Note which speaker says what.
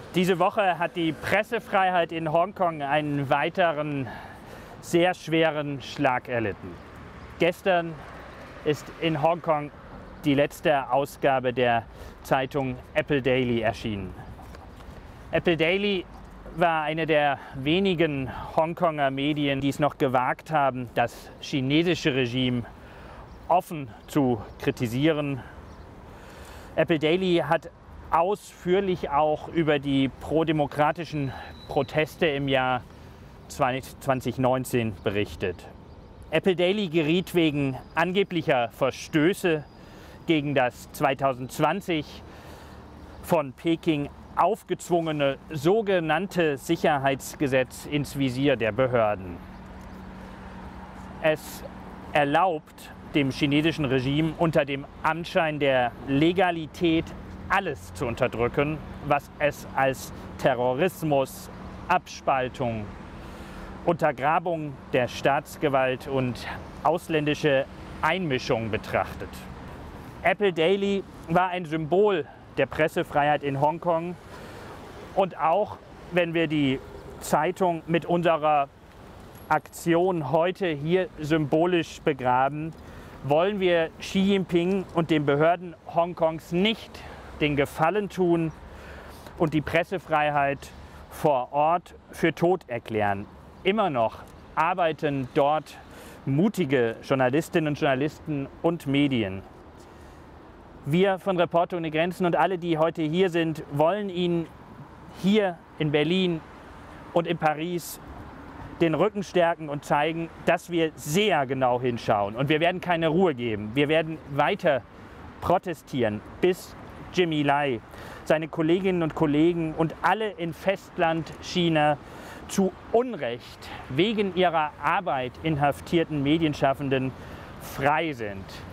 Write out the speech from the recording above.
Speaker 1: Diese Woche hat die Pressefreiheit in Hongkong einen weiteren sehr schweren Schlag erlitten. Gestern ist in Hongkong die letzte Ausgabe der Zeitung Apple Daily erschienen. Apple Daily war eine der wenigen Hongkonger Medien, die es noch gewagt haben, das chinesische Regime offen zu kritisieren. Apple Daily hat ausführlich auch über die prodemokratischen Proteste im Jahr 2019 berichtet. Apple Daily geriet wegen angeblicher Verstöße gegen das 2020 von Peking aufgezwungene sogenannte Sicherheitsgesetz ins Visier der Behörden. Es erlaubt dem chinesischen Regime unter dem Anschein der Legalität alles zu unterdrücken, was es als Terrorismus, Abspaltung, Untergrabung der Staatsgewalt und ausländische Einmischung betrachtet. Apple Daily war ein Symbol der Pressefreiheit in Hongkong und auch wenn wir die Zeitung mit unserer Aktion heute hier symbolisch begraben, wollen wir Xi Jinping und den Behörden Hongkongs nicht den Gefallen tun und die Pressefreiheit vor Ort für tot erklären. Immer noch arbeiten dort mutige Journalistinnen und Journalisten und Medien. Wir von Reporter ohne Grenzen und alle, die heute hier sind, wollen Ihnen hier in Berlin und in Paris den Rücken stärken und zeigen, dass wir sehr genau hinschauen. Und wir werden keine Ruhe geben. Wir werden weiter protestieren, bis Jimmy Lai, seine Kolleginnen und Kollegen und alle in Festland China zu Unrecht wegen ihrer Arbeit inhaftierten Medienschaffenden frei sind.